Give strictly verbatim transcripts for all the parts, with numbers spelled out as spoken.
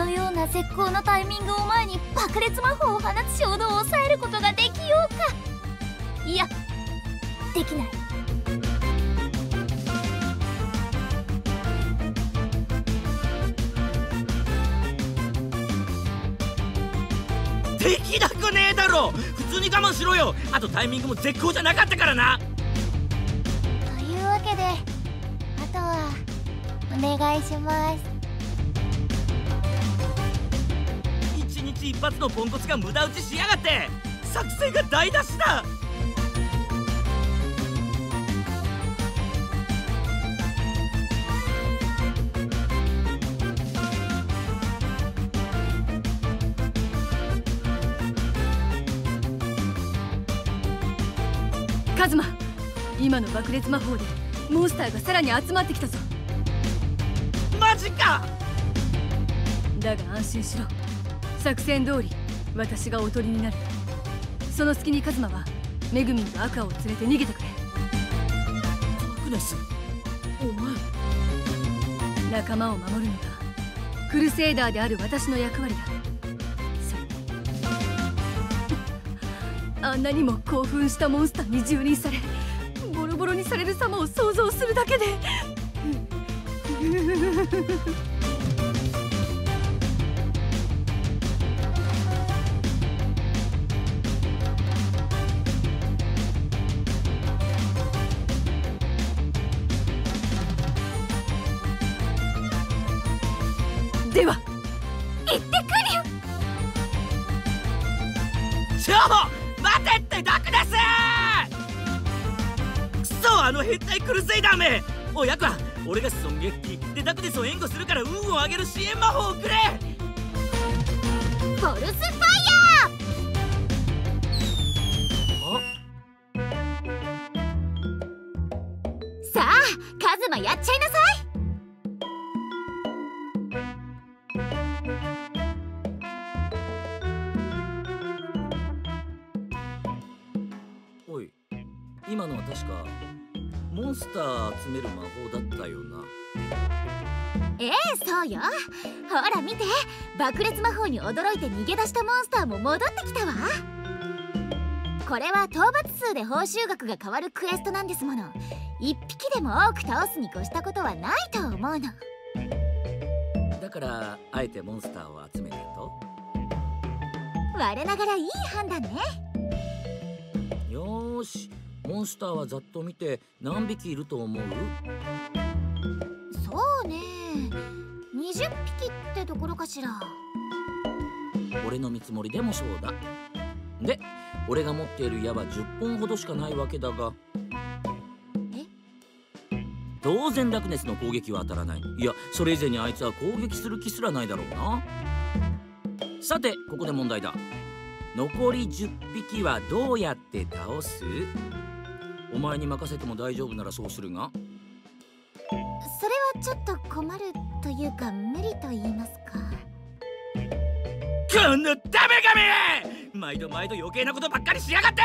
のような絶好のタイミングを前に爆裂魔法を放つ衝動を抑えることができようか。いや、できない。 できなくねえだろ。普通に我慢しろよ。あとタイミングも絶好じゃなかったからな。 というわけであとはお願いします。 一日一発のポンコツが無駄打ちしやがって。作戦が台無しだ。 カズマ、今の爆裂魔法でモンスターがさらに集まってきたぞ。 マジか。 だが安心しろ。作戦通り私がおとりになる。その隙にカズマはメグミンとアクアを連れて逃げてくれ。 ダークネス、お前。 仲間を守るのがクルセイダーである私の役割だ。それにあんなにも興奮したモンスターに蹂躙されボロボロにされる様を想像するだけででは行ってくるよ。 ちょ待てってダークネス。くそ、あの変態クルセイダーめ。おいヤクア、俺が損撃でダークネスを援護するから運を上げる支援魔法をくれ。 フォルスファイヤー。さあカズマやっちゃいなさい。 おい、今のは確かモンスター集める魔法だったよな。 ええ、そうよ。ほら見て、爆裂魔法に驚いて逃げ出したモンスターも戻ってきたわ。これは討伐数で報酬額が変わるクエストなんですもの。一匹でも多く倒すに越したことはないと思うの。 だからあえてモンスターを集めたと。 我ながらいい判断ね。 よーし、モンスターはざっと見て何匹いると思う？ そうね、にじゅっぴきってところかしら。 俺の見積もりでもそうだ。で、俺が持っている矢はじゅっぽんほどしかないわけだが。 え？ 当然ダークネスの攻撃は当たらない。いや、それ以前にあいつは攻撃する気すらないだろうな。さて、ここで問題だ。残りじゅっぴきはどうやって倒す？お前に任せても大丈夫ならそうするが。 それはちょっと困るというか無理と言いますか。 このダメガメ！毎度毎度余計なことばっかりしやがって！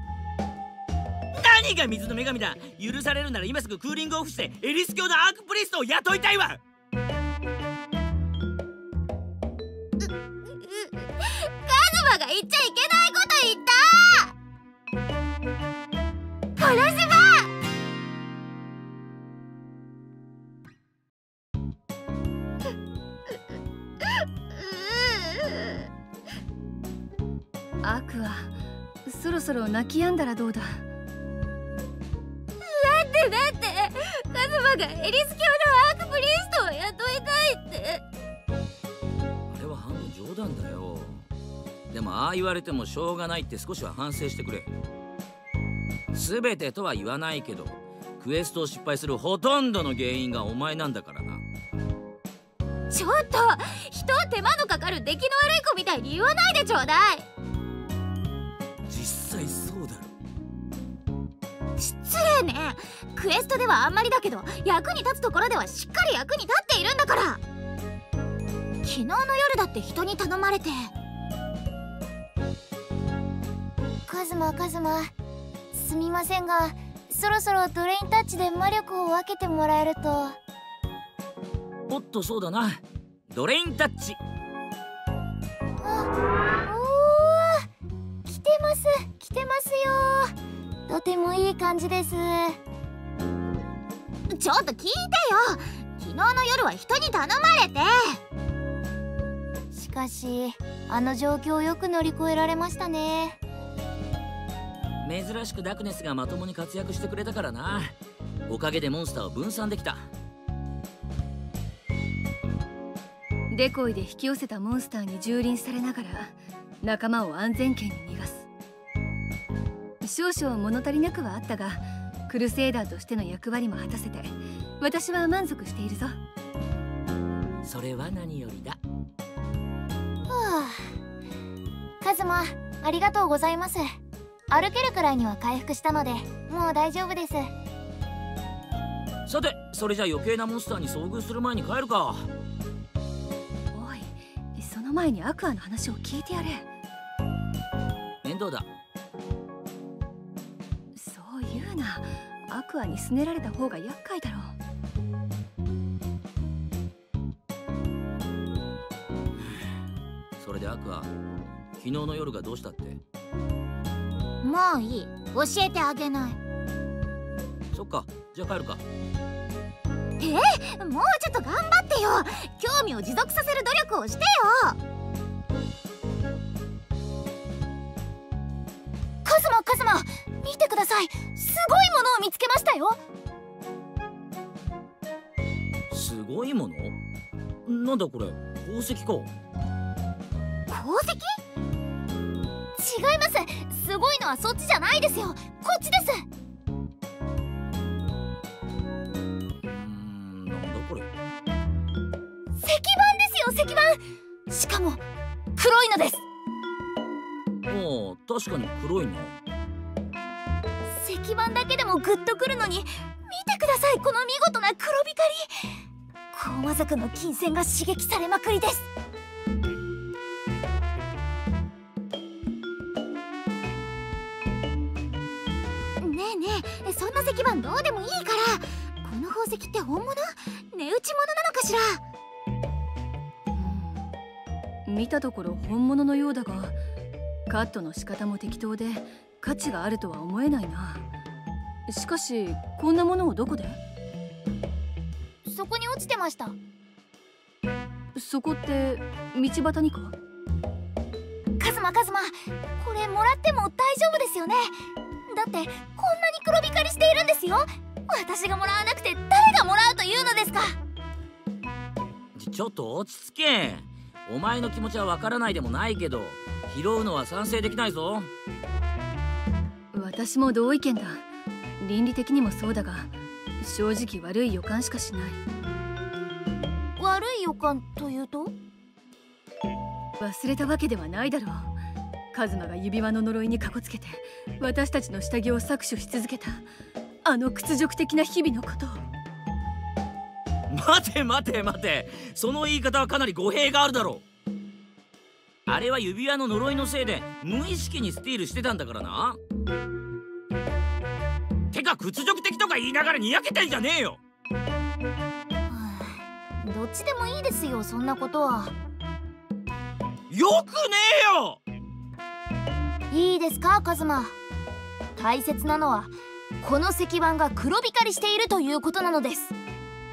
何が水の女神だ。許されるなら今すぐクーリングオフしてエリス教のアークプリストを雇いたいわ。 カズマが言っちゃいけないこと言った。殺せばアクア、そろそろ泣き止んだらどうだ。 だってだってカズマがエリス教のアークプリストを雇いたいって。 あれは半分冗談だよ。でもああ言われてもしょうがないって少しは反省してくれ。全てとは言わないけどクエストを失敗するほとんどの原因がお前なんだからな。 ちょっと人を手間のかかる出来の悪い子みたいに言わないでちょうだい。 実際そうだろ。 失礼ね。クエストではあんまりだけど役に立つところではしっかり役に立っているんだから。昨日の夜だって人に頼まれて。カズマカズマ、すみませんがそろそろドレインタッチで魔力を分けてもらえると。 おっとそうだな、ドレインタッチ。 おー、来てます来てますよ。とてもいい感じです。ちょっと聞いてよ、昨日の夜は人に頼まれて。しかしあの状況をよく乗り越えられましたね。 珍しくダクネスがまともに活躍してくれたからな。おかげでモンスターを分散できた。 デコイで引き寄せたモンスターに蹂躙されながら仲間を安全圏に逃がす。少々物足りなくはあったが、クルセイダーとしての役割も果たせて私は満足しているぞ。 それは何よりだ。 はあ、カズマありがとうございます。歩けるくらいには回復したのでもう大丈夫です。 さて、それじゃ余計なモンスターに遭遇する前に帰るか。 おい、その前にアクアの話を聞いてやれ。 面倒だ。 そう言うな。アクアにすねられた方が厄介だろう。 それでアクア、昨日の夜がどうしたって？ もういい、教えてあげない。 そっか、じゃあ帰るか。 え、もうちょっと頑張ってよ。興味を持続させる努力をしてよ。カズマカズマ、見てください、すごいものを見つけましたよ。 すごいもの？なんだこれ、宝石か。 宝石？違います。すごいのはそっちじゃないですよ、こっちです。石板ですよ、石板。しかも黒いのです。 おお、確かに黒いな。 石板だけでもグッとくるのに、見てください、この見事な黒光り。高魔族の金銭が刺激されまくりです。ねえねえ、そんな石板どうでもいいから、この宝石って本物？値打ち物なのかしら。 見たところ本物のようだが、カットの仕方も適当で価値があるとは思えないな。しかしこんなものをどこで？ そこに落ちてました。 そこって道端にか？ カズマカズマ、これもらっても大丈夫ですよね。だってこんなに黒光りしているんですよ。私がもらわなくて誰がもらうというのですか。 ち, ちょっと落ち着け。お前の気持ちはわからないでもないけど、拾うのは賛成できないぞ。 私も同意見だ。倫理的にもそうだが、正直悪い予感しかしない。 悪い予感というと？ 忘れたわけではないだろう。カズマが指輪の呪いにかこつけて私たちの下着を搾取し続けたあの屈辱的な日々のことを。 待て待て待て、その言い方はかなり語弊があるだろう。あれは指輪の呪いのせいで無意識にスティールしてたんだからな。てか屈辱的とか言いながらにやけてんじゃねえよ。 どっちでもいいですよ、そんなことは。 よくねえよ。 いいですかカズマ、大切なのはこの石板が黒光りしているということなのです。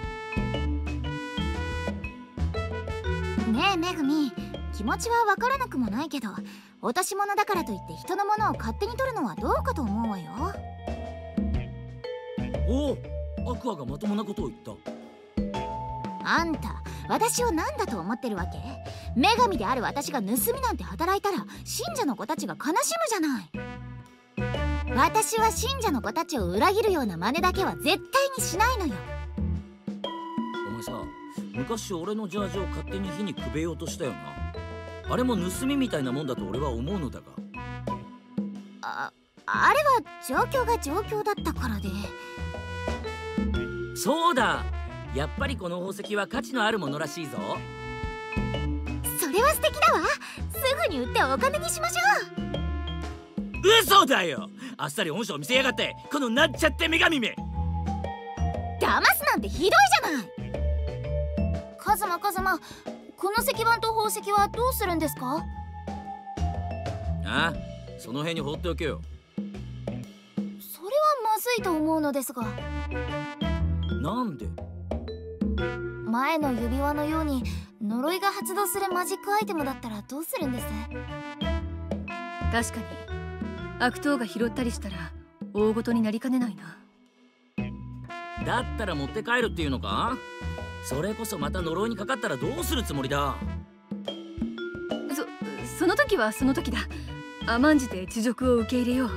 ねえめぐみ、気持ちはわからなくもないけど、落とし物だからといって人のものを勝手に取るのはどうかと思うわよ。 おお、アクアがまともなことを言った。 あんた私を何だと思ってるわけ？女神である私が盗みなんて働いたら信者の子たちが悲しむじゃない。私は信者の子たちを裏切るような真似だけは絶対にしないのよ。 お前さ、昔俺のジャージを勝手に火にくべようとしたよな。あれも盗みみたいなもんだと俺は思うのだが。 あ、あれは状況が状況だったからで。 そうだ、やっぱりこの宝石は価値のあるものらしいぞ。 それは素敵だわ。すぐに売ってお金にしましょう。嘘だよ、あっさり本性を見せやがって、このなんちゃって女神め。 騙すなんてひどいじゃない。カズマカズマ、この石板と宝石はどうするんですか？ ああ、その辺に放っておけよ。 それはまずいと思うのですが。 なんで？ 前の指輪のように呪いが発動するマジックアイテムだったらどうするんです？ 確かに悪党が拾ったりしたら大ごとになりかねないな。 だったら持って帰るっていうのか？それこそまた呪いにかかったらどうするつもりだ？ そ、その時はその時だ。甘んじて恥辱を受け入れよう。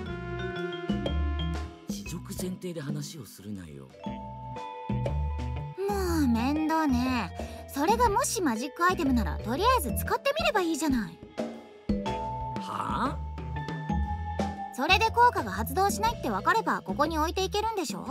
恥辱前提で話をするなよ。 もう面倒ね。それがもしマジックアイテムならとりあえず使ってみればいいじゃない。 はあ？ それで効果が発動しないって分かればここに置いていけるんでしょ？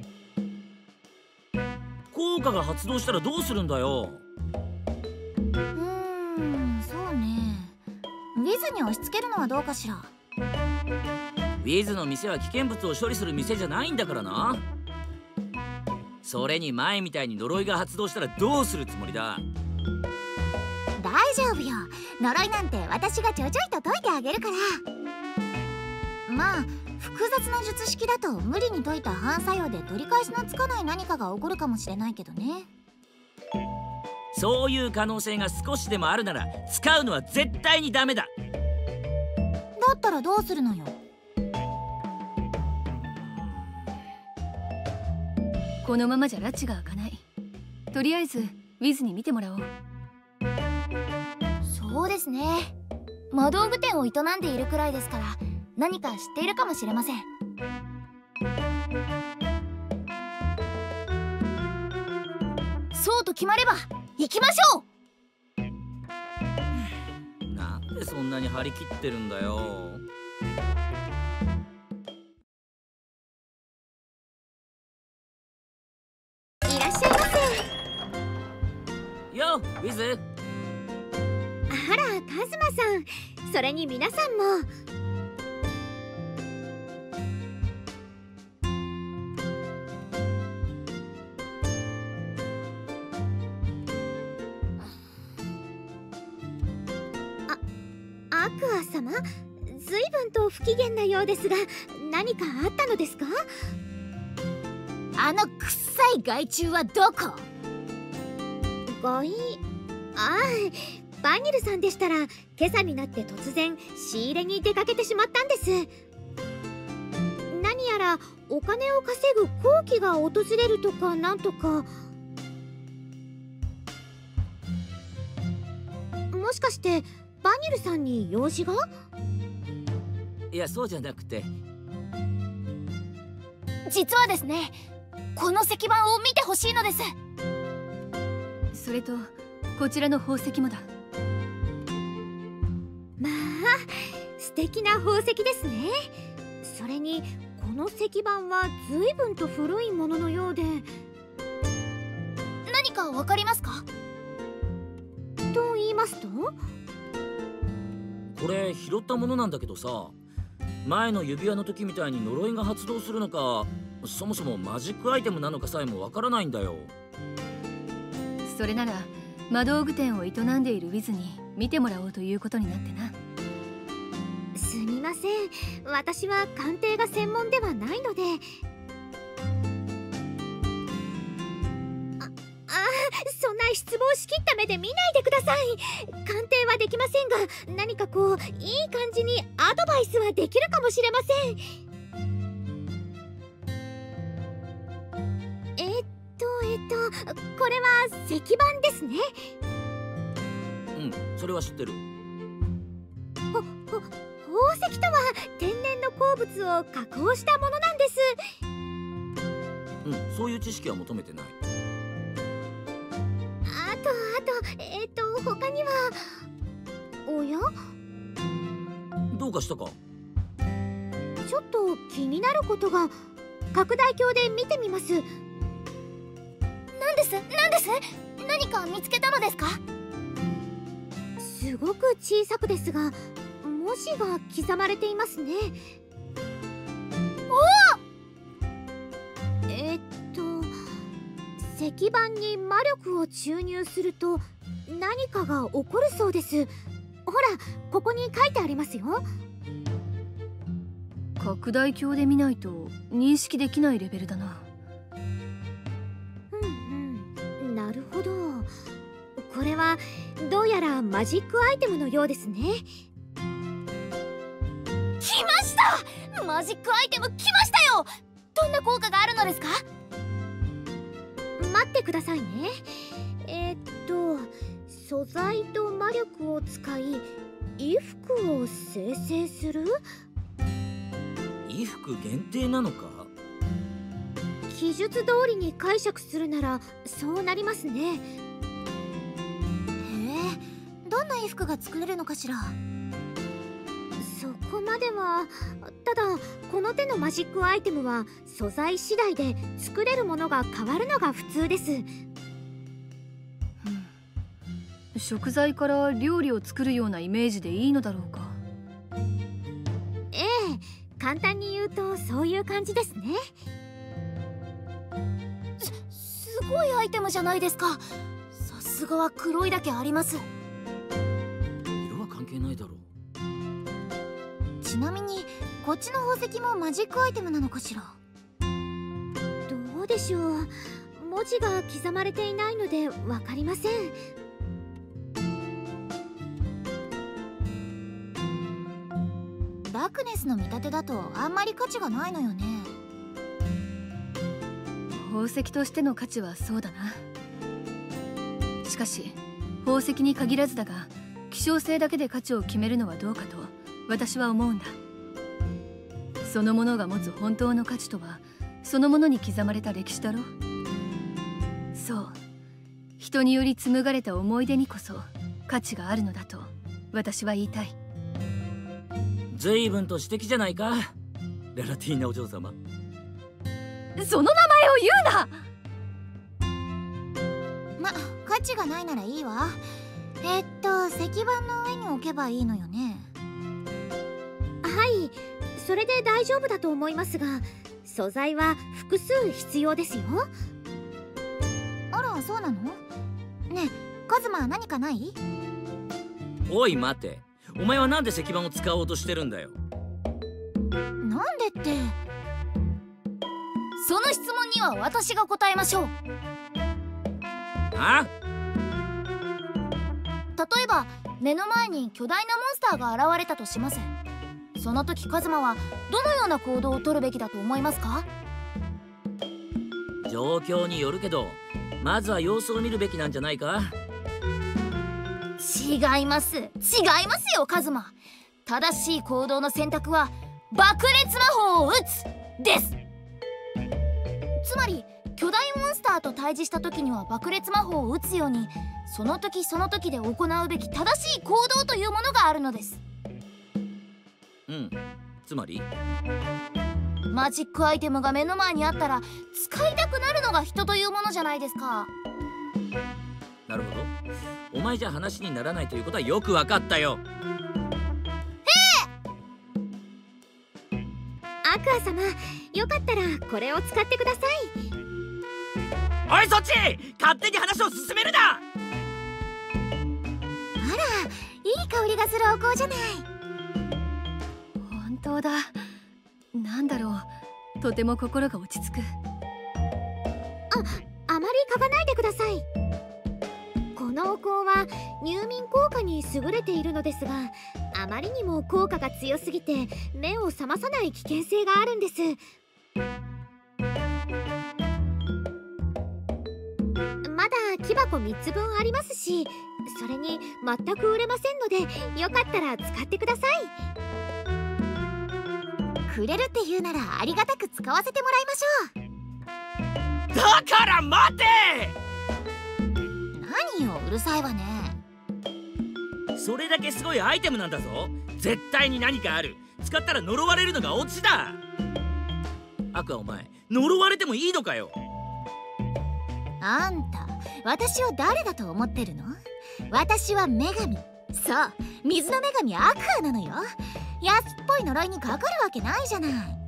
効果が発動したらどうするんだよ。 うーん、そうね。ウィズに押し付けるのはどうかしら。 ウィズの店は危険物を処理する店じゃないんだからな。それに前みたいに呪いが発動したらどうするつもりだ？ 大丈夫よ。呪いなんて私がちょちょいと解いてあげるから。まあ複雑な術式だと無理に解いた反作用で取り返しのつかない何かが起こるかもしれないけどね。 そういう可能性が少しでもあるなら使うのは絶対にダメだ。 だったらどうするのよ。 このままじゃ拉致が開かない。とりあえずウィズに見てもらおう。 そうですね。魔道具店を営んでいるくらいですから何か知っているかもしれません。そうと決まれば行きましょう。なんでそんなに張り切ってるんだよ。 いらっしゃいませ。 よっ、ウィズ。 あら、カズマさん。それに皆さんも。アクア様、ずいぶんと不機嫌なようですが、何かあったのですか？ あのくっさい害虫はどこ？ 害？ああ、バニルさんでしたら今朝になって突然仕入れに出かけてしまったんです。何やらお金を稼ぐ好機が訪れるとかなんとか。もしかしてバニルさんに用事が？ いや、そうじゃなくて。 実はですね、この石板を見てほしいのです。 それとこちらの宝石もだ。 まあ素敵な宝石ですね。それにこの石板は随分と古いもののようで。 何かわかりますか？ と言いますと？ これ拾ったものなんだけどさ、前の指輪の時みたいに呪いが発動するのか、そもそもマジックアイテムなのかさえもわからないんだよ。 それなら魔道具店を営んでいるウィズに見てもらおうということになってな。 すみません、私は鑑定が専門ではないので。あ、あ、そんな失望しきった目で見ないでください。鑑定はできませんが、何かこういい感じにアドバイスはできるかもしれません。えっとえっとこれは石板ですね。 うん、それは知ってる。 ほほ宝石とは天然の鉱物を加工したものなんです。 うん、そういう知識は求めてない。 あとあとえっと他には。おや？ どうかしたか？ ちょっと気になることが。拡大鏡で見てみます。 何です何です何か見つけたのですか？ すごく小さくですが文字が刻まれていますね。 おお！ えっと石板に魔力を注入すると何かが起こるそうです。 ほらここに書いてありますよ。 拡大鏡で見ないと認識できないレベルだな。 うんうん、なるほど。これはどうやらマジックアイテムのようですね。 来ました！マジックアイテム来ましたよ！どんな効果があるのですか？ 待ってくださいね。えー、っと素材と魔力を使い衣服を生成する？ 衣服限定なのか？ 記述通りに解釈するならそうなりますね。 へえ、どんな衣服が作れるのかしら。 そこまでは。ただこの手のマジックアイテムは素材次第で作れるものが変わるのが普通です。 うん、食材から料理を作るようなイメージでいいのだろうか。 ええ、簡単に言うとそういう感じですね。 す、すごいアイテムじゃないですか。さすがは黒いだけあります。 色は関係ないだろう。 ちなみにこっちの宝石もマジックアイテムなのかしら。 どうでしょう。文字が刻まれていないので分かりません。 バクネスの見立てだとあんまり価値がないのよね。 宝石としての価値はそうだな。しかし宝石に限らずだが希少性だけで価値を決めるのはどうかと私は思うんだ。そのものが持つ本当の価値とはそのものに刻まれた歴史だろ。そう、人により紡がれた思い出にこそ価値があるのだと私は言いたい。 随分と素敵じゃないか、ララティーナお嬢様。 その名前を言うな。 ま、価値がないならいいわ。えっと石板の上に置けばいいのよね。 はい、それで大丈夫だと思いますが素材は複数必要ですよ。 あら、そうなの？ねえ、カズマ何かない？ おい待て、お前はなんで石板を使おうとしてるんだよ。 なんでって、その質問には私が答えましょう。 あ？ 例えば目の前に巨大なモンスターが現れたとします。その時カズマはどのような行動を取るべきだと思いますか？ 状況によるけど、まずは様子を見るべきなんじゃないか。 違います、違いますよカズマ。正しい行動の選択は爆裂魔法を撃つです。つまり巨大モンスターと対峙した時には爆裂魔法を撃つように、その時その時で行うべき正しい行動というものがあるのです。 うん、つまりマジックアイテムが目の前にあったら使いたくなるのが人というものじゃないですか。 なるほど、お前じゃ話にならないということはよくわかったよ。 アクア様、よかったらこれを使ってください。 おいそっち、勝手に話を進めるな。 あら、いい香りがするお香じゃない。 本当だ。なんだろう、とても心が落ち着く。 あ、あまり嗅がないでください。このお香は入眠効果に優れているのですが、あまりにも効果が強すぎて目を覚まさない危険性があるんです。まだ木箱みっつぶんありますし、それに全く売れませんので、よかったら使ってください。 くれるって言うならありがたく使わせてもらいましょう。 だから待て。 何よ、うるさいわね。 それだけすごいアイテムなんだぞ。絶対に何かある。使ったら呪われるのがオチだ。アクア、お前呪われてもいいのかよ。 あんた、私を誰だと思ってるの？私は女神。そう、水の女神アクアなのよ。安っぽい呪いにかかるわけないじゃない。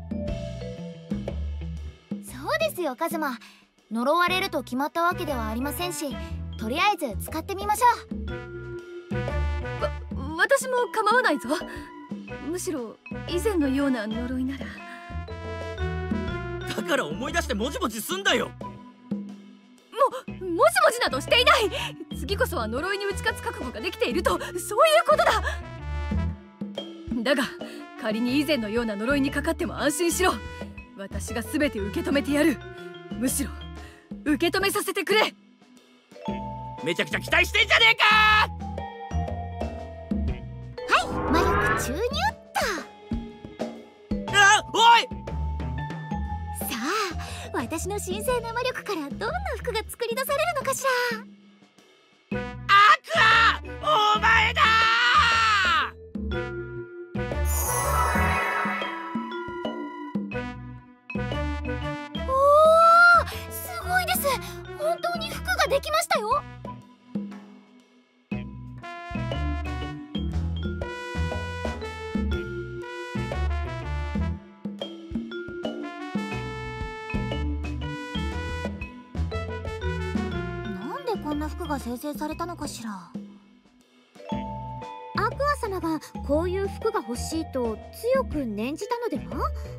そうですよカズマ、呪われると決まったわけではありませんし、とりあえず使ってみましょう。 わ、 私も構わないぞ。むしろ以前のような呪いなら。 だから思い出してもじもじすんだよ。 ももじもじなどしていない。次こそは呪いに打ち勝つ覚悟ができていると、そういうことだ。だが仮に以前のような呪いにかかっても安心しろ。私が全て受け止めてやる。むしろ受け止めさせてくれ。 めちゃくちゃ期待してんじゃねえか。 はい、魔力注入っと。 あ、おい。 さあ、私の神聖な魔力からどんな服が作り出されるのかしら。 アクア、お前だ。 おー、すごいです。本当に服ができましたよ。なんでこんな服が生成されたのかしら。 アクア様がこういう服が欲しいと強く念じたのでは？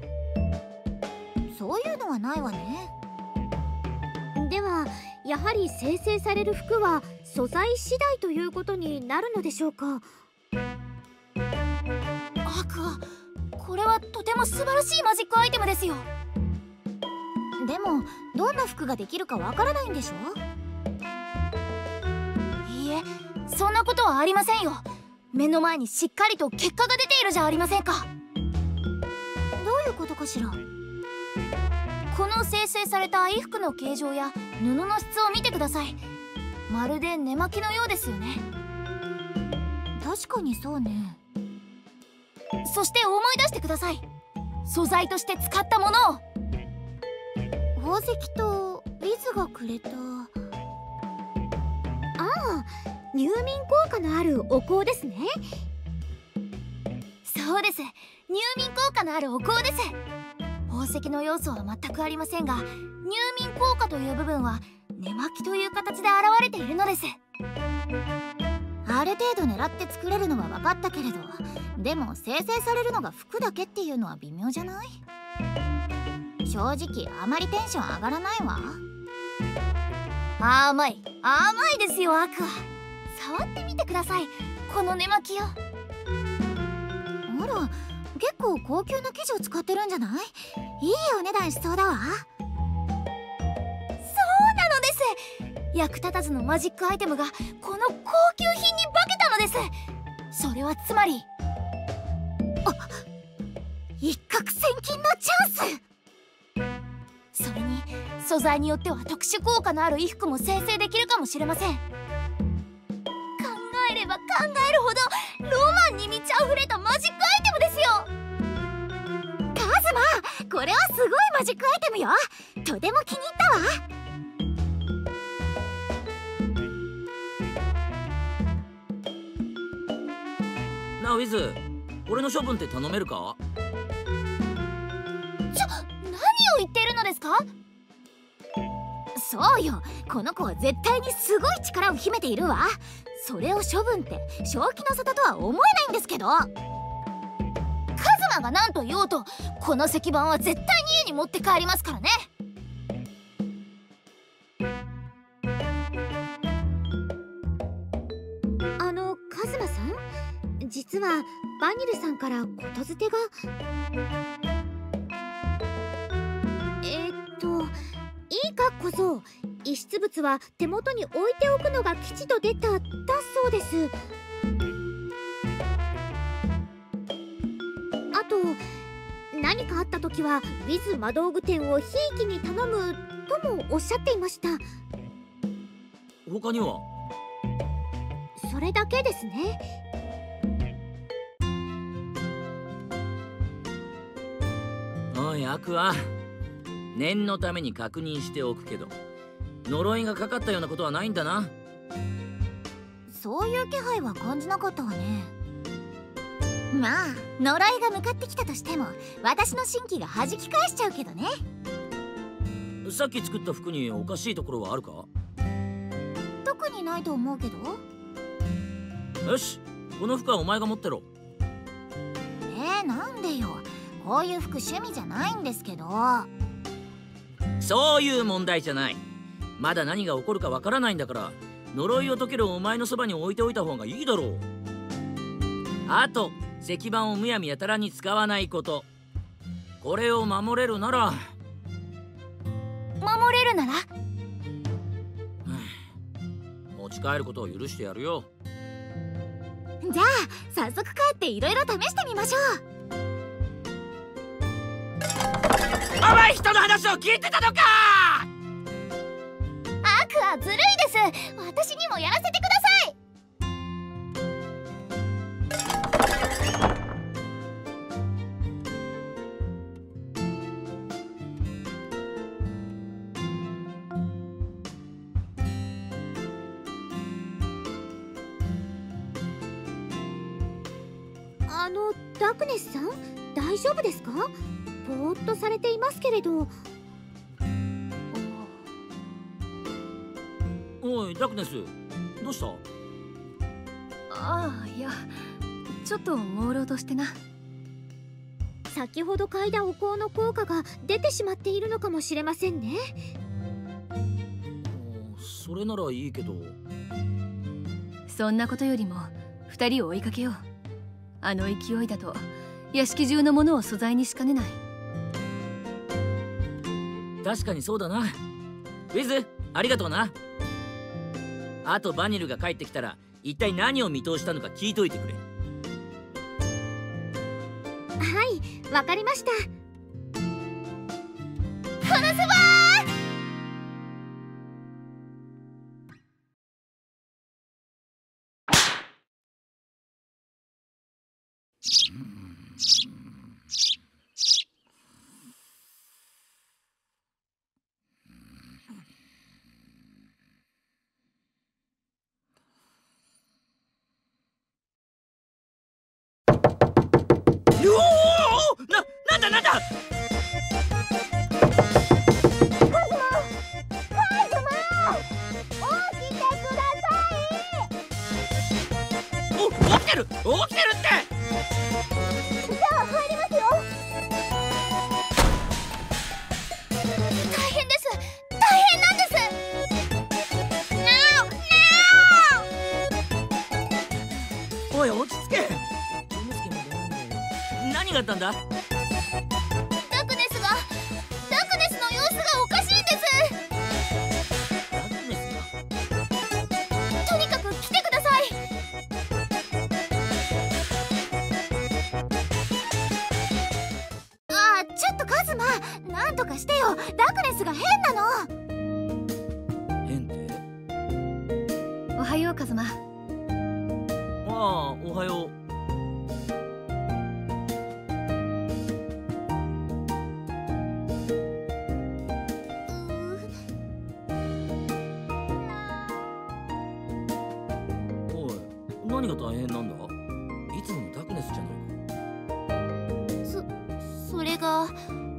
そういうのはないわね。 ではやはり生成される服は素材次第ということになるのでしょうか？ アクア、これはとても素晴らしいマジックアイテムですよ。でもどんな服ができるかわからないんでしょ？いいえ、そんなことはありませんよ。目の前にしっかりと結果が出ているじゃありませんか。どういうことかしら。この生成された衣服の形状や布の質を見てください。まるで寝巻きのようですよね。確かにそうね。そして思い出してください。素材として使ったものを。宝石とリズがくれた。 ああ、入眠効果のあるお香ですね。 そうです。入眠効果のあるお香です。宝石の要素は全くありませんが、入眠効果という部分は寝巻きという形で現れているのです。ある程度狙って作れるのは分かったけれど、でも生成されるのが服だけっていうのは微妙じゃない？正直あまりテンション上がらないわ。甘い甘いですよアクア。触ってみてください、この寝巻きを。あら、結構高級な生地を使ってるんじゃない？いいお値段しそうだわ。そうなのです。役立たずのマジックアイテムがこの高級品に化けたのです。それはつまり、あ、一攫千金のチャンス。それに素材によっては特殊効果のある衣服も生成できるかもしれません。考えれば考えるほどロマンに満ち溢れたマジックアイテムですよ。カズマ、これはすごいマジックアイテムよ。とても気に入ったわ。 なあウィズ、俺の処分って頼めるか？ ちょ、何を言っているのですか？そうよ、この子は絶対にすごい力を秘めているわ。それを処分って正気の沙汰とは思えないんですけど。カズマが何と言おうと、この石板は絶対に家に持って帰りますからね。 あのカズマさん、実はバニルさんからことづてが。えー、っといいか小僧、遺失物は手元に置いておくのが吉と出ただそうです。あと何かあった時はウィズ魔道具店をひいきに頼むともおっしゃっていました。 他には？ それだけですね。 おいアクア、念のために確認しておくけど、呪いがかかったようなことはないんだな。 そういう気配は感じなかったわね。まあ呪いが向かってきたとしても私の神器が弾き返しちゃうけどね。 さっき作った服におかしいところはあるか？ 特にないと思うけど。 よし、 この服はお前が持ってろ。 えー、なんでよ。こういう服趣味じゃないんですけど。 そういう問題じゃない。まだ何が起こるかわからないんだから、呪いを解けるお前のそばに置いておいた方がいいだろう。あと石板をむやみやたらに使わないこと。これを守れるなら。 守れるなら持ち帰ることを許してやるよ。 じゃあ早速帰っていろいろ試してみましょう。 お前人の話を聞いてたのか。 アクアずるいです。私にもやらせてください。 あのダクネスさん、大丈夫ですか？ぼーっとされていますけれど。 おいダクネス、どうした？ ああ、いや、ちょっと朦朧としてな。 先ほど嗅いだお香の効果が出てしまっているのかもしれませんね。 それならいいけど。 そんなことよりも二人を追いかけよう。あの勢いだと屋敷中のものを素材にしかねない。 確かにそうだな。ウィズ、ありがとうな。あとバニルが帰ってきたら一体何を見通したのか聞いといてくれ。 はい、わかりました。 このそばな、なんだなんだ。お、起きてる起きてるって。 じゃあ入りますよ。大変です。大変なんです。 おい落ち着け。何があったんだ？ ダクネスがダクネスの様子がおかしいんです。 ダクネスとにかく来てください。ああ、ちょっとカズマ、なんとかしてよ。ダクネスが変なの。 変って？ おはようカズマ。 ああ、おはよう。何が大変なんだ？いつものダクネスじゃないか。 そ、それが。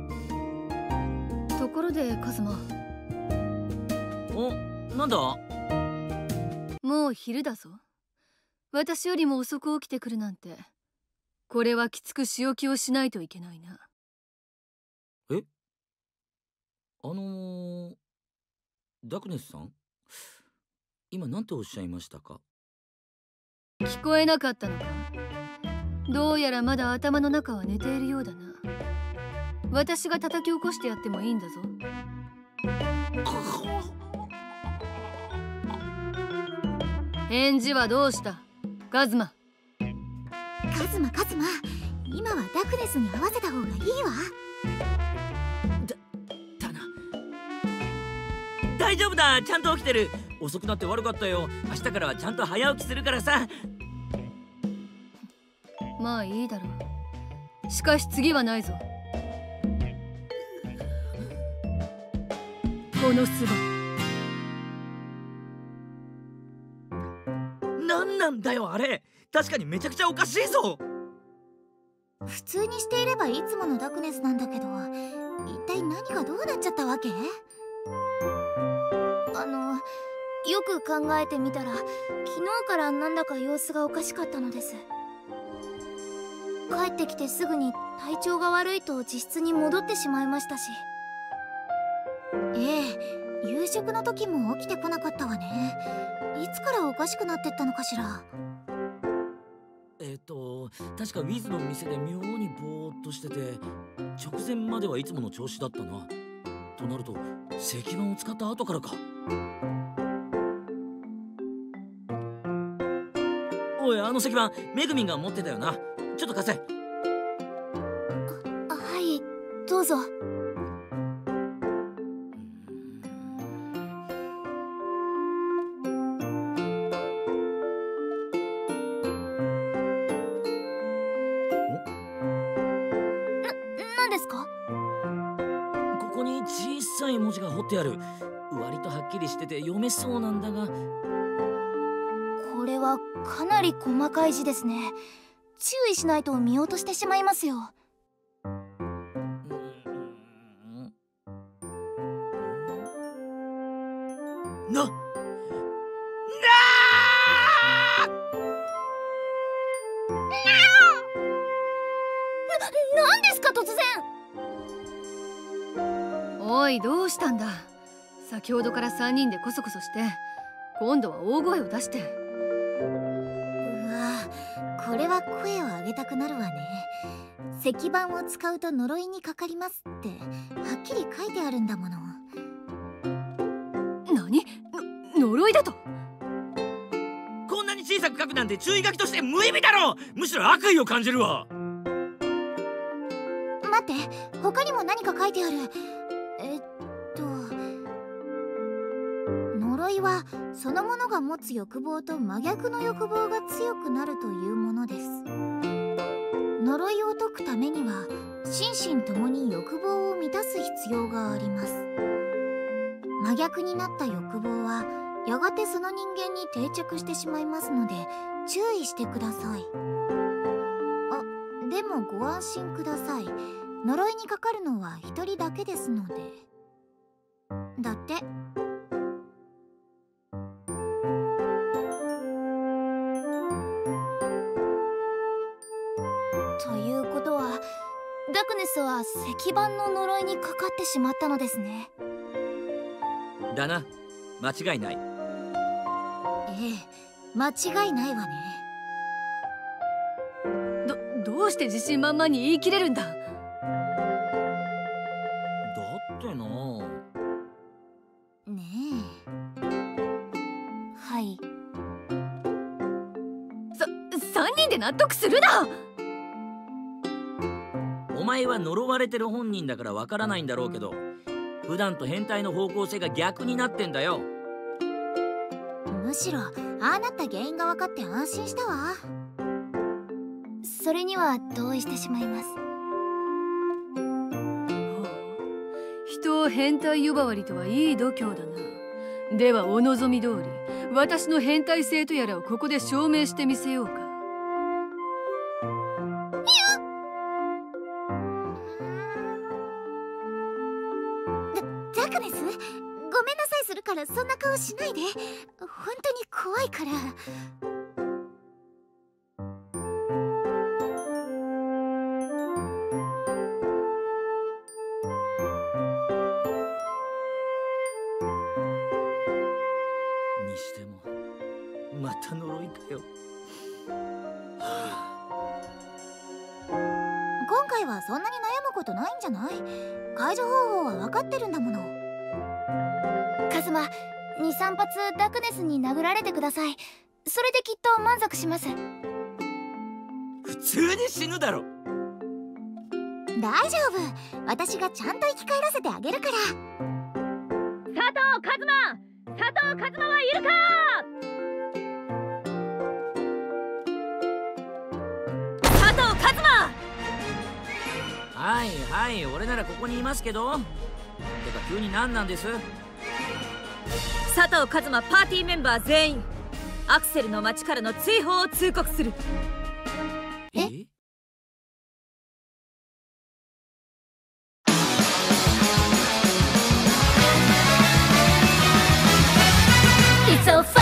ところでカズマ。 お、なんだ？ もう昼だぞ。私よりも遅く起きてくるなんて。これはきつく仕置きをしないといけないな。 え？あのー、ダクネスさん？今なんておっしゃいましたか？ 聞こえなかったのか？どうやらまだ頭の中は寝ているようだな。私が叩き起こしてやってもいいんだぞ。返事はどうしたカズマ？ カズマカズマ、今はダクネスに合わせた方がいいわ。 だ、だな。大丈夫だ、ちゃんと起きてる。遅くなって悪かったよ。明日からはちゃんと早起きするからさ。 まあいいだろう。しかし次はないぞ。この巣はなんなんだよあれ。確かにめちゃくちゃおかしいぞ。 普通にしていればいつものダクネスなんだけど、一体何がどうなっちゃったわけ？あの、 よく考えてみたら昨日からなんだか様子がおかしかったのです。帰ってきてすぐに体調が悪いと自室に戻ってしまいましたし。ええ、夕食の時も起きてこなかったわね。いつからおかしくなってったのかしら。 えっと確かウィズの店で妙にぼーっとしてて、直前まではいつもの調子だったな。となると石板を使った後からか。おい、あの石板めぐみんが持ってたよな。ちょっと貸せ。 あ、はい、どうぞ。 小さい文字が彫ってある。割とはっきりしてて読めそうなんだが。 これはかなり細かい字ですね。注意しないと見落としてしまいますよ。 な、な何ですか突然。 おい、どうしたんだ。先ほどからさんにんでコソコソして、今度は大声を出して。 うわ、これは声を上げたくなるわね。石板を使うと呪いにかかりますってはっきり書いてあるんだもの。 何？の呪いだと？ こんなに小さく書くなんて注意書きとして無意味だろ。むしろ悪意を感じるわ。 待って、他にも何か書いてある。えっと呪いはそのものが持つ欲望と真逆の欲望が強くなるというものです。呪いを解くためには心身ともに欲望を満たす必要があります。真逆になった欲望はやがてその人間に定着してしまいますので注意してください。あ、でもご安心ください。呪いにかかるのは一人だけですので。だって。ということはダクネスは石板の呪いにかかってしまったのですね。 だな、間違いない。 ええ、間違いないわね。 ど、どうして自信満々に言い切れるんだ。 だってな。 ねえ。はい。 さ、三人で納得するな。 お前は呪われてる本人だからわからないんだろうけど、普段と変態の方向性が逆になってんだよ。 むしろああなった原因が分かって安心したわ。それには同意してしまいます。 人を変態呼ばわりとはいい度胸だな。ではお望み通り私の変態性とやらをここで証明してみせようか。 ダクネス、ごめんなさいするからそんな顔しないで。本当に怖いから。 にしてもまた呪いかよ。 今回はそんなに悩むことないんじゃない？解除方法は分かってるんだもの。カズマ、にさん発ダクネスに殴られてください。それできっと満足します。 普通に死ぬだろ。 大丈夫、私がちゃんと生き返らせてあげるから。 佐藤カズマ、佐藤カズマはいるか。佐藤カズマ。 はいはい、俺ならここにいますけど。てか急に何なんです？ 佐藤一馬パーティーメンバー全員アクセルの町からの追放を通告する。 え？ い So